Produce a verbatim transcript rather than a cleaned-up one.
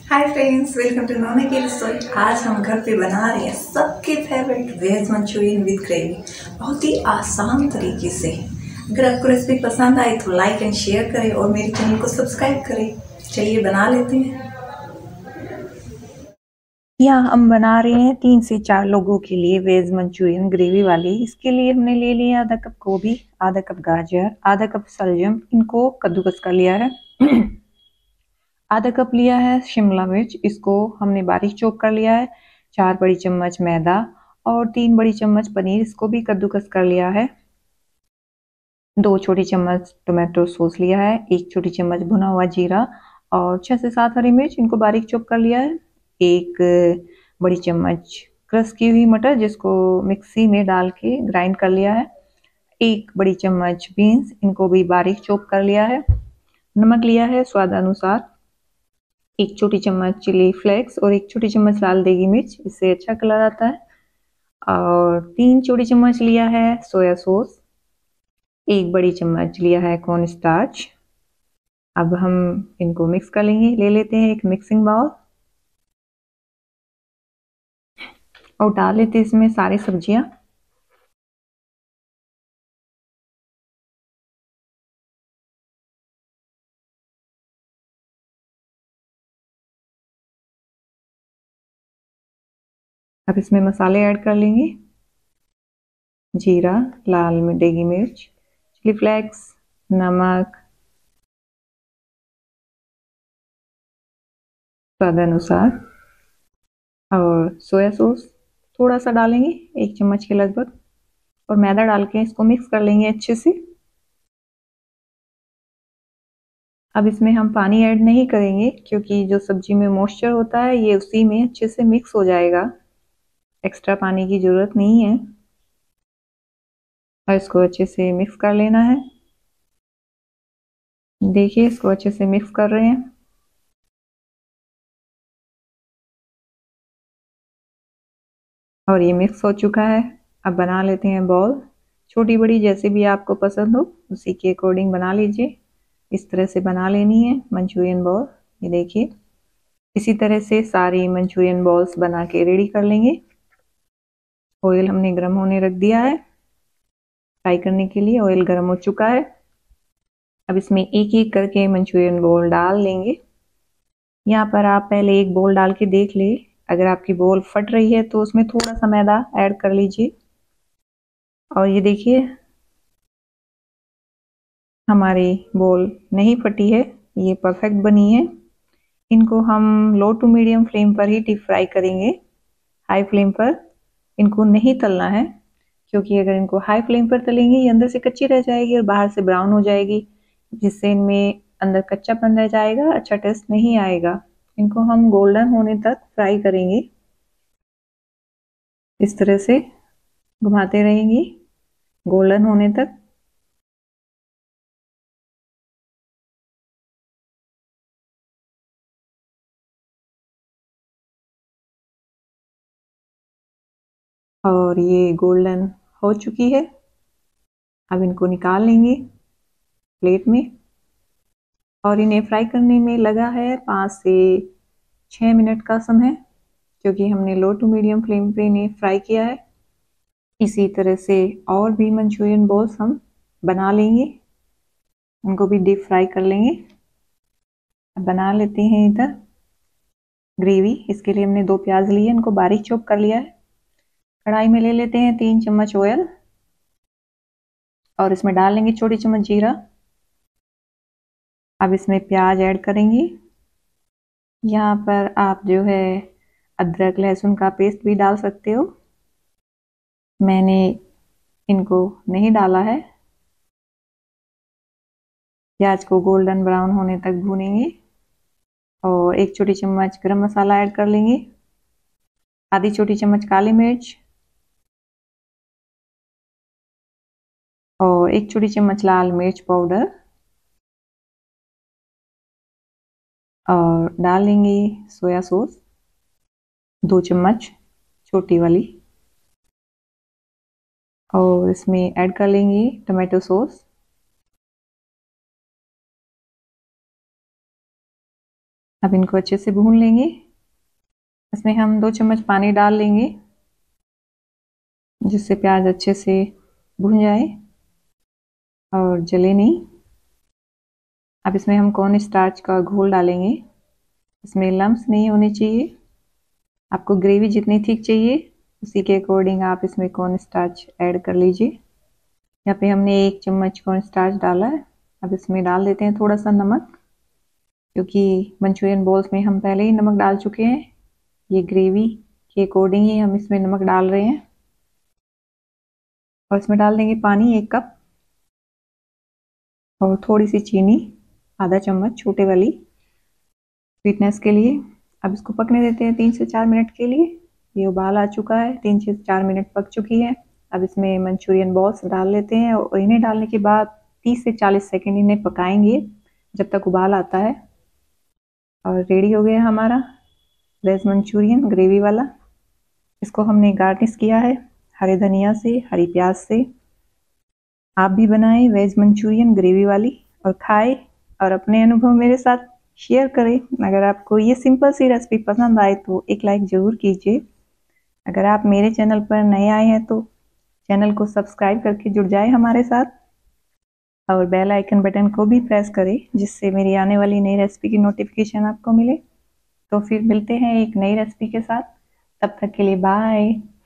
Hi friends, welcome to Nona की रसोई। आज हम घर पे बना रहे हैं सबके favourite veg manchurian with gravy, बहुत ही आसान तरीके से। अगर आपको रेसिपी पसंद आई तो लाइक एंड शेयर करें और मेरे चैनल को सब्सक्राइब करें। चलिए बना लेते हैं। यहाँ हम बना रहे हैं तीन से चार लोगों के लिए वेज मंचूरियन ग्रेवी वाली। इसके लिए हमने ले लिया आधा कप गोभी, आधा कप गाजर, आधा कप सलजम, इनको कद्दूकस कर लिया है। आधा कप लिया है शिमला मिर्च, इसको हमने बारीक चॉप कर लिया है। चार बड़ी चम्मच मैदा और तीन बड़ी चम्मच पनीर, इसको भी कद्दूकस कर लिया है। दो छोटी चम्मच टोमेटो सॉस लिया है, एक छोटी चम्मच भुना हुआ जीरा और छह से सात हरी मिर्च, इनको बारीक चॉप कर लिया है। एक बड़ी चम्मच क्रश की हुई मटर, जिसको मिक्सी में डाल के ग्राइंड कर लिया है। एक बड़ी चम्मच बीन्स, इनको भी बारीक चॉप कर लिया है। नमक लिया है स्वाद अनुसार। एक छोटी चम्मच चिली फ्लेक्स और एक छोटी चम्मच लाल देगी मिर्च, इससे अच्छा कलर आता है। और तीन छोटी चम्मच लिया है सोया सॉस। एक बड़ी चम्मच लिया है कॉर्न स्टार्च। अब हम इनको मिक्स कर लेंगे। ले लेते हैं एक मिक्सिंग बाउल और डाल लेते हैं इसमें सारी सब्जियां। अब इसमें मसाले ऐड कर लेंगे। जीरा, लाल देगी मिर्च, चिली फ्लेक्स, नमक स्वाद अनुसार और सोया सॉस थोड़ा सा डालेंगे, एक चम्मच के लगभग। और मैदा डाल के इसको मिक्स कर लेंगे अच्छे से। अब इसमें हम पानी ऐड नहीं करेंगे, क्योंकि जो सब्जी में मॉइस्चर होता है ये उसी में अच्छे से मिक्स हो जाएगा। एक्स्ट्रा पानी की ज़रूरत नहीं है। और इसको अच्छे से मिक्स कर लेना है। देखिए, इसको अच्छे से मिक्स कर रहे हैं। और ये मिक्स हो चुका है। अब बना लेते हैं बॉल। छोटी बड़ी जैसे भी आपको पसंद हो उसी के अकॉर्डिंग बना लीजिए। इस तरह से बना लेनी है मंचूरियन बॉल। ये देखिए, इसी तरह से सारी मंचूरियन बॉल्स बना के रेडी कर लेंगे। ऑयल हमने गर्म होने रख दिया है। फ्राई करने के लिए ऑयल गर्म हो चुका है। अब इसमें एक एक करके मंचूरियन बॉल डाल लेंगे। यहाँ पर आप पहले एक बॉल डाल के देख ले। अगर आपकी बॉल फट रही है तो उसमें थोड़ा सा मैदा ऐड कर लीजिए। और ये देखिए, हमारी बॉल नहीं फटी है, ये परफेक्ट बनी है। इनको हम लो टू मीडियम फ्लेम पर ही डीप फ्राई करेंगे। हाई फ्लेम पर इनको नहीं तलना है, क्योंकि अगर इनको हाई फ्लेम पर तलेंगे ये अंदर से कच्ची रह जाएगी और बाहर से ब्राउन हो जाएगी, जिससे इनमें अंदर कच्चापन रह जाएगा, अच्छा टेस्ट नहीं आएगा। इनको हम गोल्डन होने तक फ्राई करेंगे। इस तरह से घुमाते रहेंगे गोल्डन होने तक। और ये गोल्डन हो चुकी है। अब इनको निकाल लेंगे प्लेट में। और इन्हें फ्राई करने में लगा है पाँच से छः मिनट का समय, क्योंकि हमने लो टू मीडियम फ्लेम पे इन्हें फ्राई किया है। इसी तरह से और भी मंचूरियन बॉल्स हम बना लेंगे, उनको भी डीप फ्राई कर लेंगे। अब बना लेते हैं इधर ग्रेवी। इसके लिए हमने दो प्याज लिए, इनको बारीक चॉप कर लिया है। कढ़ाई में ले लेते हैं तीन चम्मच ऑयल और इसमें डाल लेंगे छोटी चम्मच जीरा। अब इसमें प्याज ऐड करेंगे। यहाँ पर आप जो है अदरक लहसुन का पेस्ट भी डाल सकते हो, मैंने इनको नहीं डाला है। प्याज को गोल्डन ब्राउन होने तक भूनेंगे। और एक छोटी चम्मच गरम मसाला ऐड कर लेंगे, आधी छोटी चम्मच काली मिर्च और एक छोटी चम्मच लाल मिर्च पाउडर। और डाल लेंगे सोया सॉस दो चम्मच छोटी वाली। और इसमें ऐड कर लेंगे टमाटो सॉस। अब इनको अच्छे से भून लेंगे। इसमें हम दो चम्मच पानी डाल लेंगे जिससे प्याज अच्छे से भुन जाए और जले नहीं। अब इसमें हम कॉर्न स्टार्च का घोल डालेंगे। इसमें लम्स नहीं होने चाहिए। आपको ग्रेवी जितनी थिक चाहिए उसी के अकॉर्डिंग आप इसमें कॉर्न स्टार्च ऐड कर लीजिए। यहाँ पे हमने एक चम्मच कॉर्न स्टार्च डाला है। अब इसमें डाल देते हैं थोड़ा सा नमक, क्योंकि मंचूरियन बॉल्स में हम पहले ही नमक डाल चुके हैं। ये ग्रेवी के अकॉर्डिंग ही हम इसमें नमक डाल रहे हैं। और इसमें डाल देंगे पानी एक कप और थोड़ी सी चीनी आधा चम्मच छोटे वाली स्वीटनेस के लिए। अब इसको पकने देते हैं तीन से चार मिनट के लिए। ये उबाल आ चुका है, तीन से चार मिनट पक चुकी है। अब इसमें मंचूरियन बॉल्स डाल लेते हैं और इन्हें डालने के बाद तीस से चालीस सेकंड इन्हें पकाएंगे जब तक उबाल आता है। और रेडी हो गया हमारा वेज मंचूरियन ग्रेवी वाला। इसको हमने गार्निश किया है हरे धनिया से, हरी प्याज से। आप भी बनाएं वेज मंचूरियन ग्रेवी वाली और खाएं और अपने अनुभव मेरे साथ शेयर करें। अगर आपको ये सिंपल सी रेसिपी पसंद आए तो एक लाइक ज़रूर कीजिए। अगर आप मेरे चैनल पर नए आए हैं तो चैनल को सब्सक्राइब करके जुड़ जाए हमारे साथ और बेल आइकन बटन को भी प्रेस करें जिससे मेरी आने वाली नई रेसिपी की नोटिफिकेशन आपको मिले। तो फिर मिलते हैं एक नई रेसिपी के साथ। तब तक के लिए बाय।